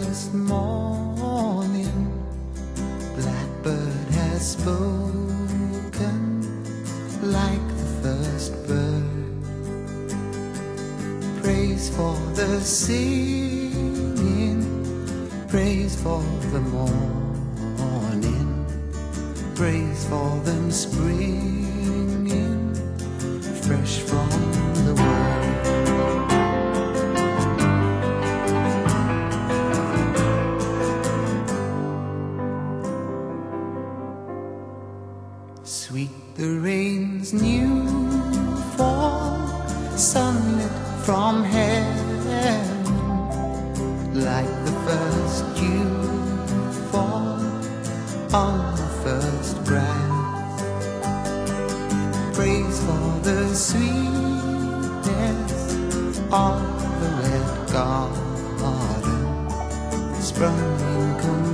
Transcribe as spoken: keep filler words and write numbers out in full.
first morning, blackbird has spoken like the first bird. Praise for the singing, praise for the morning, praise for them springing fresh from the world. Sweet the rain's new fall, sunlit from heaven, like the first dew fall on the first grass. Praise for the sweetness of the red garden, sprung in